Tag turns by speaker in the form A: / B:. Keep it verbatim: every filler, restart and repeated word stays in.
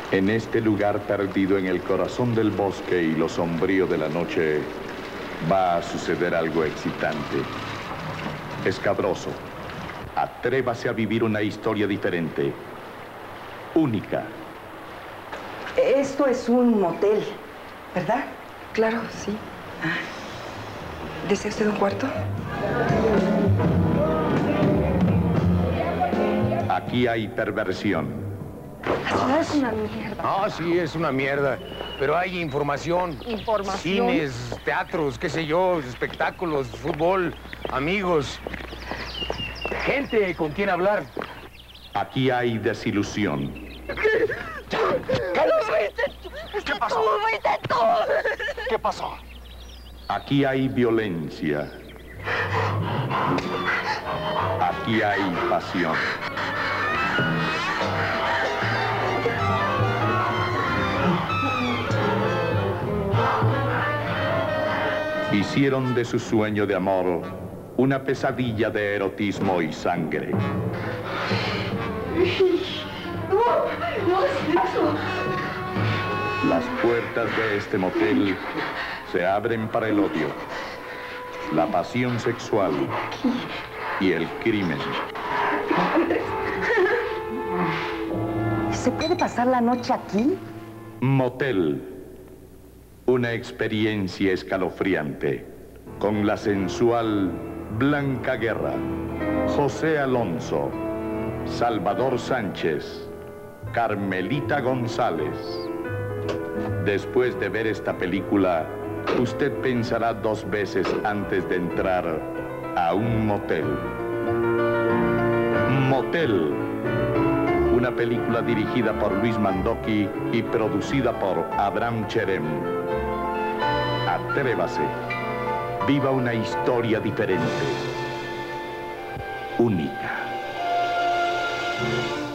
A: En este lugar perdido en el corazón del bosque y lo sombrío de la noche, va a suceder algo excitante. Escabroso, atrévase a vivir una historia diferente, única.
B: Esto es un motel, ¿verdad?
C: Claro, sí.
B: Ah. ¿Desea usted un cuarto?
A: Aquí hay perversión.
C: La ciudad es una mierda.
D: Ah, sí, es una mierda. Pero hay información.
C: ¿Información?
D: Cines, teatros, qué sé yo, espectáculos, fútbol, amigos. Gente con quien hablar.
A: Aquí hay desilusión.
D: ¿Qué pasó? ¿Qué pasó?
A: Aquí hay violencia. Aquí hay pasión. Hicieron de su sueño de amor una pesadilla de erotismo y sangre.
C: No, no es eso.
A: Las puertas de este motel se abren para el odio, la pasión sexual y el crimen.
B: ¿Se puede pasar la noche aquí?
A: Motel. Una experiencia escalofriante con la sensual Blanca Guerra, José Alonso, Salvador Sánchez, Carmelita González. Después de ver esta película, usted pensará dos veces antes de entrar a un motel. Motel. Una película dirigida por Luis Mandoki y producida por Abraham Cherem. Atrévase. Viva una historia diferente. Única.